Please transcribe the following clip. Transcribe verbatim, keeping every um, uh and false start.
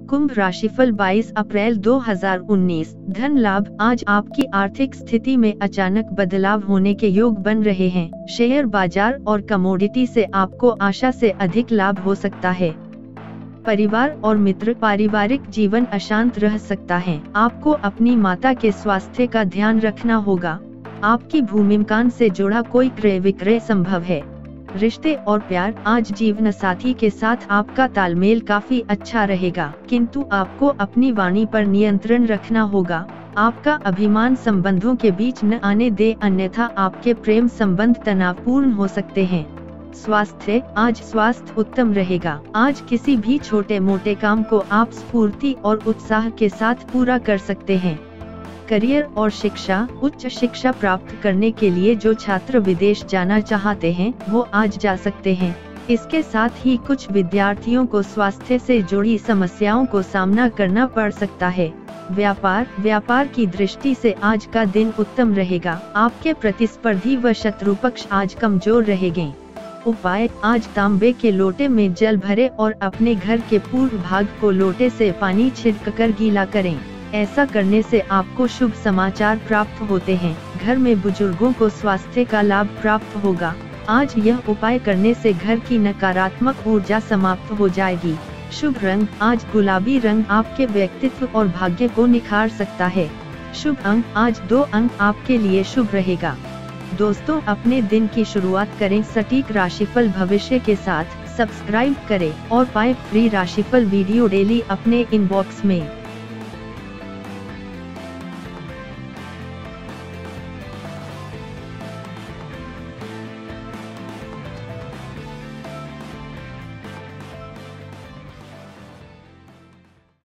कुंभ राशिफल बाईस अप्रैल दो हज़ार उन्नीस। धन लाभ। आज आपकी आर्थिक स्थिति में अचानक बदलाव होने के योग बन रहे हैं। शेयर बाजार और कमोडिटी से आपको आशा से अधिक लाभ हो सकता है। परिवार और मित्र। पारिवारिक जीवन अशांत रह सकता है। आपको अपनी माता के स्वास्थ्य का ध्यान रखना होगा। आपकी भूमिकान से जुड़ा कोई क्रय विक्रय संभव है। रिश्ते और प्यार। आज जीवन साथी के साथ आपका तालमेल काफी अच्छा रहेगा, किंतु आपको अपनी वाणी पर नियंत्रण रखना होगा। आपका अभिमान संबंधों के बीच न आने दे, अन्यथा आपके प्रेम संबंध तनावपूर्ण हो सकते हैं। स्वास्थ्य। आज स्वास्थ्य उत्तम रहेगा। आज किसी भी छोटे मोटे काम को आप स्फूर्ति और उत्साह के साथ पूरा कर सकते हैं। करियर और शिक्षा। उच्च शिक्षा प्राप्त करने के लिए जो छात्र विदेश जाना चाहते हैं वो आज जा सकते हैं। इसके साथ ही कुछ विद्यार्थियों को स्वास्थ्य से जुड़ी समस्याओं को सामना करना पड़ सकता है। व्यापार। व्यापार की दृष्टि से आज का दिन उत्तम रहेगा। आपके प्रतिस्पर्धी व शत्रु पक्ष आज कमजोर रहेंगे। उपाय। आज तांबे के लोटे में जल भरे और अपने घर के पूर्व भाग को लोटे से पानी छिड़ककर गीला करें। ऐसा करने से आपको शुभ समाचार प्राप्त होते हैं। घर में बुजुर्गों को स्वास्थ्य का लाभ प्राप्त होगा। आज यह उपाय करने से घर की नकारात्मक ऊर्जा समाप्त हो जाएगी। शुभ रंग। आज गुलाबी रंग आपके व्यक्तित्व और भाग्य को निखार सकता है। शुभ अंक। आज दो अंक आपके लिए शुभ रहेगा। दोस्तों, अपने दिन की शुरुआत करें सटीक राशिफल भविष्य के साथ। सब्सक्राइब करें और पाएं फ्री राशिफल वीडियो डेली अपने इनबॉक्स में।